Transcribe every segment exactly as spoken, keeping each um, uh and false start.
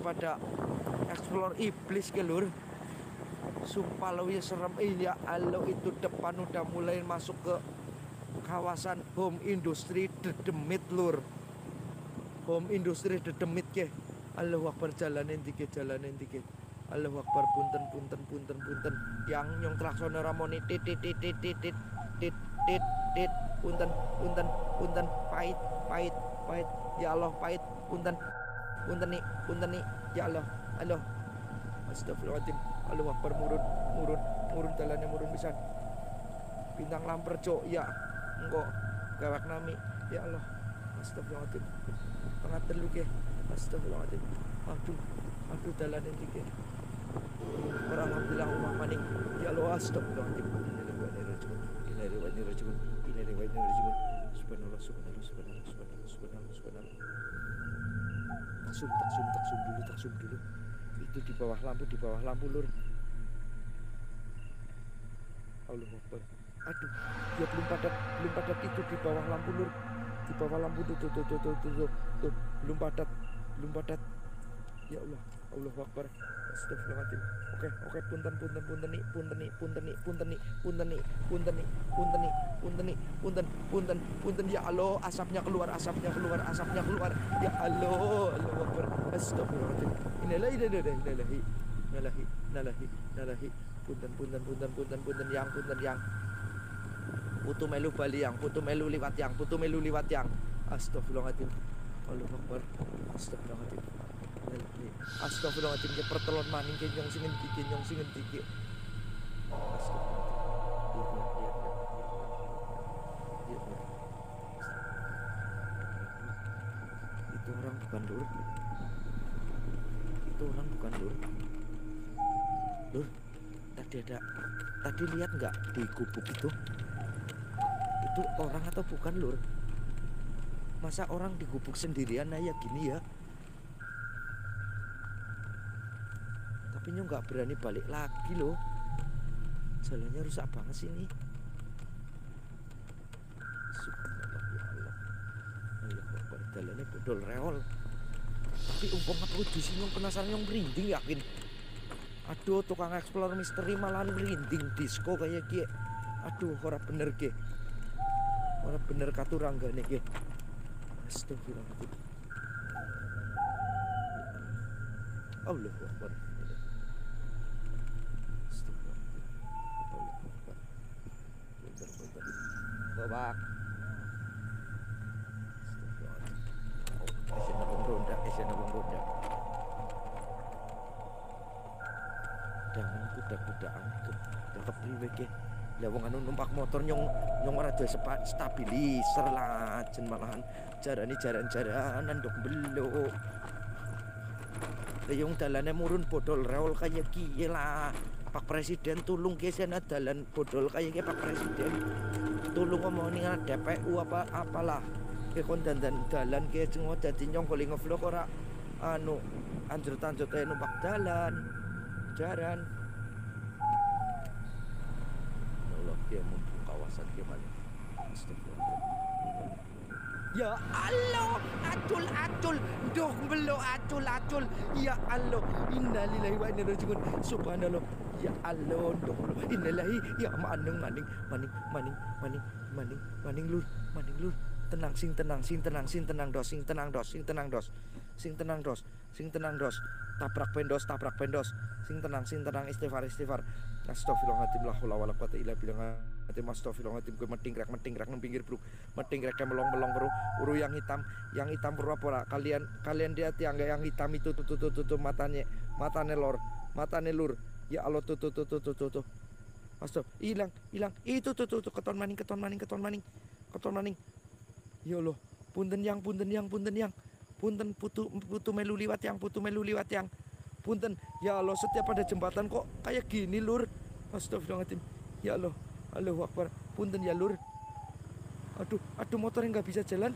daripada explore iblis ke lur. Sumpah lo ya serem. Iya alo itu depan udah mulai masuk ke kawasan home industry Dedemit lur. Home industry Dedemit ke. Allahu Akbar, jalanin dikit, jalanin dikit. Allahu Akbar, punten punten punten punten. Yang nyong klakson ramoni tit tit tit tit tit tit tit tit tit. Punten punten punten, pahit pahit pahit. Ya Allah pahit, punten punten nih punten nih. Ya Allah, Allah. Astagfirullahaladzim. Allahu Akbar, murun murun murun, jalannya murun pisan. Bintang lamper cok ya. Engko gawak nami. Ya Allah. Astagfirullahaladzim. Tengah telu ke. Astagfirullahaladzim. Aduh, aduh jalannya dikit. Alhamdulillah umah maning. Ya Allah, astagfirullahaladzim. Innalillahi wa inna ilaihi raji'un. Subhanallah, subhanallah, subhanallah, subhanallah, subhanallah, subhanallah. Taksum, taksum, taksum dulu, taksum dulu. Itu di bawah lampu, di bawah lampu lur. Allahu Akbar. Aduh, dia belum padat, belum padat itu di bawah lampu lur. Di bawah lampu tuh, tuh, tuh, tuh, tuh, tuh, tuh, tuh. Belum padat, belum padat. Ya Allah, Allahu Akbar. Astagfirullahaladzim. Oke, oke, punten, punten, punten nih, punten nih, punten nih, punten nih, punten nih, punten nih, punten nih, punten nih, punten, punten, punten. Ya Allah, asapnya keluar, asapnya keluar, asapnya keluar. Ya Allah, Allahu Akbar. Astagfirullahaladzim. Inilah, inilah, inilah, inilah, inilah, inilah. Punten, punten, punten, punten, punten yang, punten yang. Putu melu bali yang, putu melu liwat yang, putu melu liwat yang. Astagfirullahaladzim. Allahu Akbar. Astagfirullahaladzim. Astagfirullahaladzim, ke pertelon maning ke nyong singen diki, nyong singen diki. Itu orang bukan lur. Itu orang bukan lur. Lur, tadi ada, tadi lihat nggak di gubuk itu? Itu orang atau bukan lur? Masa orang di gubuk sendirian aja gini ya? Tapi nyong nggak berani balik lagi loh. Jalannya rusak banget sih ini. Subhanallah, ya Allah. Allahu Akbar, jalannya bodol reol. Tapi umpam apa di sini nyong penasaran, nyong merinding yakin. Aduh, tukang explore misteri malahan merinding disco kayak gie. Aduh, ora bener gie. Ora bener katuranggane gie. Astagfirullahaladzim. Allahu Akbar. Babak. Oh, Asian abang ronda, Asian abang ronda. Dengan kuda-kudaan ke ke priwe ke. Lah wong anu numpak motor nyong nyong ora duwe stabilizer lah, jen malahan jarane jaran-jaranan ndok belok. Yung dalane murun bodol reol kayak kiye lah. Pak Presiden tulung ke sana dalan bodol kayak Pak Presiden. Tulung ngomongin D P U apa apalah. Ke kon dandan dalan ke jengo dadi nyong kali ngevlog ora anu anjur-anjur ae numpak dalan. Jaran. Allah dia mumpung kawasan gimana. Astagfirullah. Ya Allah, acul acul, doh belok acul acul. Ya Allah, innalillahi wa inna ilaihi raji'un. Subhanallah. Ya Allah, doh belok. Innalillahi, ya maneng maning maning maning maning maning maning lur, maning lur. Tenang sing tenang sing tenang sing tenang dos sing tenang dos sing tenang dos sing tenang dos sing tenang dos. Tabrak pendos tabrak pendos. Sing tenang sing tenang, istighfar istighfar. Astagfirullahaladzim, la haula wala quwata illa billah. Ate astagfirullahaladzim, gue metingkrak metingkrak nang pinggir bro, metingkrak melong-melong bro, uru yang hitam, yang hitam bro apa kalian kalian lihat yang yang hitam itu tuh tuh tuh tuh, tuh matanya, matanya lor, matanya lur, ya Allah tuh tuh tuh tuh tuh tuh tuh, astag, hilang hilang, itu tuh tuh tuh keton maning keton maning keton maning keton maning, ya Allah, punten yang punten yang punten yang, punten putu putu melu liwat yang putu melu liwat yang, punten, ya Allah setiap ada jembatan kok kayak gini lur, astagfirullahaladzim, ya Allah. Allahu Akbar, punten ya lur. Aduh, aduh motornya nggak bisa jalan.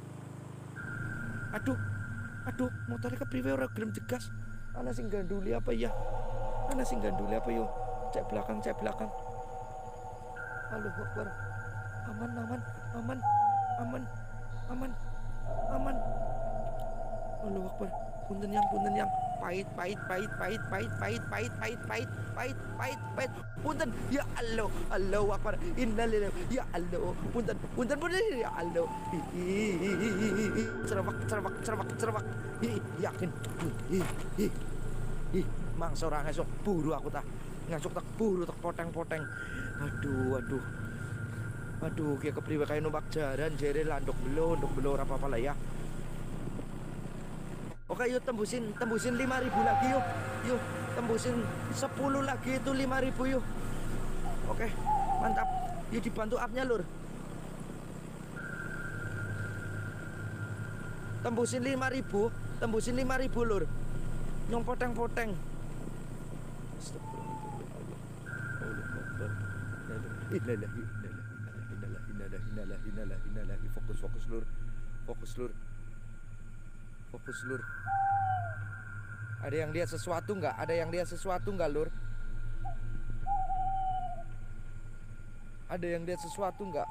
Aduh, aduh motornya kepriwe ora gelem jegas. Ana sing ganduli apa ya? Ana sing ganduli apa yo? Cek belakang, cek belakang. Allahu Akbar. Aman, aman, aman, aman, aman, aman. Allahu Akbar. Punten yang, punten yang, pahit pahit pahit pahit pahit pahit pahit pahit pahit pahit pahit pahit punten ya Allah Allahu akbar innalillahi ya Allah punten punten punten ya Allah cerewak cerewak cerewak cerewak yakin ih ih ih mangsa ora ngesuk buru aku tah ngasuk tak buru tak poteng-poteng aduh aduh aduh kayak kepriwe kayak numpak jaran jere landok belo ndok belo ora apa-apa lah ya. Oke yuk tembusin tembusin lima ribu lagi yuk. Yuk tembusin sepuluh lagi itu lima ribu yuk. Oke mantap. Yuk dibantu upnya lur. Tembusin lima ribu. Tembusin lima ribu lur. Nyong poteng-poteng. Fokus fokus lur. Fokus lur. Fokus lur. Ada yang lihat sesuatu nggak? Ada yang lihat sesuatu nggak lur? Ada yang lihat sesuatu nggak?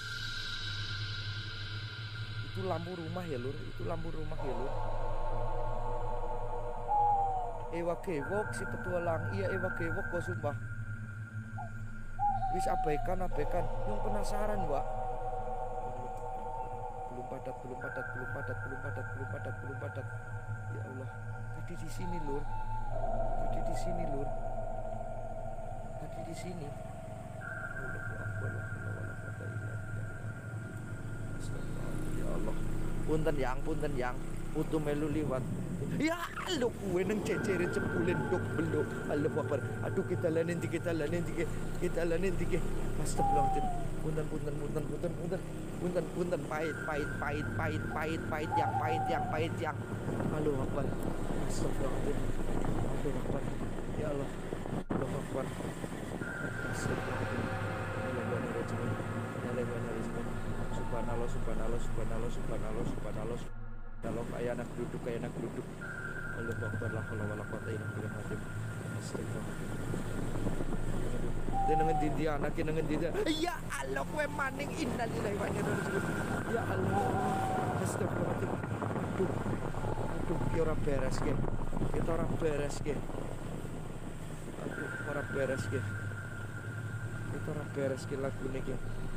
Itu lampu rumah ya lur. Itu lampu rumah ya lur. Ewa gewok si petualang. Iya ewa gewok gua sumpah. Wis abaikan abaikan. Yang penasaran mbak. Belum padat, belum padat, belum padat, belum padat, belum padat, belum padat. Ya Allah, tadi di sini lur, tadi di sini lur, tadi di sini. Ya Allah, punten yang, punten yang, putu melu liwat. Ya Allah, kue neng cecerin cepulin dok belok. Allah akbar. Aduh kita lanin tiga, kita lanin tiga, kita lanin tiga. Astagfirullahaladzim. Punten, punten, punten, punten, punten. Punten, punten, pahit, pahit, pahit, pahit, pahit, pahit, yang pahit, yang pahit, yang. Allahu akbar. Astagfirullahaladzim. Allahu akbar. Ya Allah. Allahu akbar. Astagfirullahaladzim. Subhanallah, subhanallah, subhanallah, subhanallah, subhanallah. Kalau kayak anak duduk, kayak anak duduk. Allahu akbar. La haula wala quwwata illa billah. Astagfirullahaladzim. Dengan dindi anak dengan dindi. Ya Allah kowe maning innalillahi wa inna ilaihi raji'un. Ya Allah. Astagfirullahaladzim. Aduh. Aduh, ki ora beres ki. Kita ora beres ki. Aduh, ora beres ki. Kita ora beres ki lagune ki.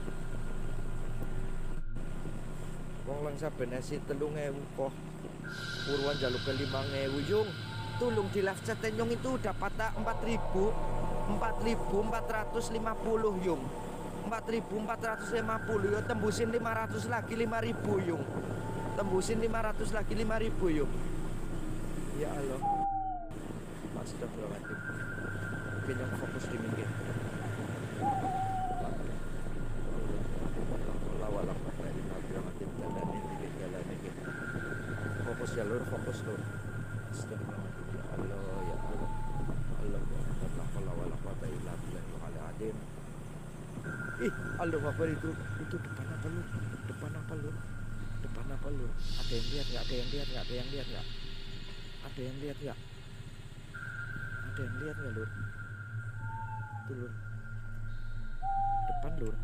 Wong lang saben esi telung ewu kok. Purwan jaluk ke lima ewu yung. Tulung di live chat yung itu dapat tak empat ribu. empat ribu empat ratus lima puluh yung. empat ribu empat ratus lima puluh yo tembusin lima ratus lagi lima ribu yung. Tembusin lima ratus lagi lima ribu yung. Ya Allah. Astagfirullahaladzim. Mungkin yang fokus di minggir. Fokus ya lur, fokus lur. Astagfirullahaladzim. Ya Allah ya Allah. Allah Ih, Allahu Akbar itu itu depan apa lu? Depan apa lu? Depan apa lu? Ada yang lihat nggak? Ada yang lihat nggak? Ada yang lihat nggak? Ada yang lihat nggak? Ada yang lihat nggak lur? Tuh lur. Depan lur.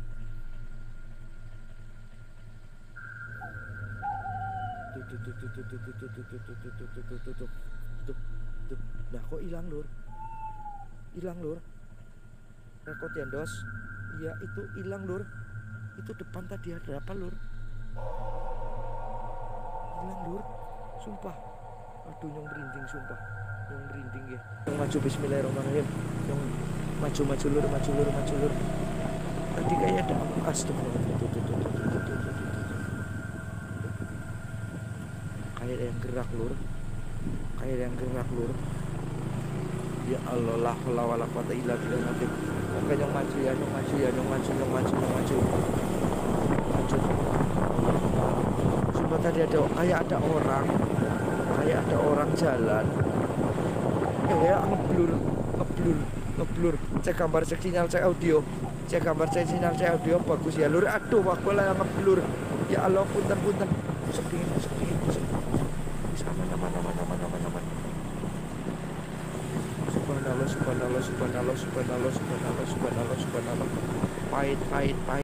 Tuh tuh tuh tuh tuh tuh tuh tuh tuh tuh tuh tuh tuh tuh tuh tuh tuh. Nah kok hilang lur? Hilang lur. Rekod ya dos. Ya itu hilang lur. Itu depan tadi ada apa lur? Hilang lur. Sumpah. Aduh nyong merinding sumpah. Nyong merinding ya. Yang maju bismillahirrahmanirrahim. Yang maju-maju lur, maju lur, maju lur. Tadi kayak ada astagfirullah. Kayak yang gerak lur. Kayak yang gerak lur. Ya Allah, la haula wala quwwata illa billah. Oke, nyong maju ya, nyong maju ya, nyong maju, nyong maju, nyong maju. Maju. Sumpah tadi ada kayak ada orang, kayak ada orang jalan. Eh, ya ngeblur, ngeblur, ngeblur. Cek gambar, cek sinyal, cek audio. Cek gambar, cek sinyal, cek audio bagus ya lur. Aduh, aku lah ngeblur. Ya Allah, punten, punten. Sepi, sepi, sepi. Bisa aman, aman, aman, aman, aman, aman. Subhanallah, subhanallah, subhanallah, subhanallah, subhanallah, subhanallah, subhanallah. Pahit, pahit, pahit.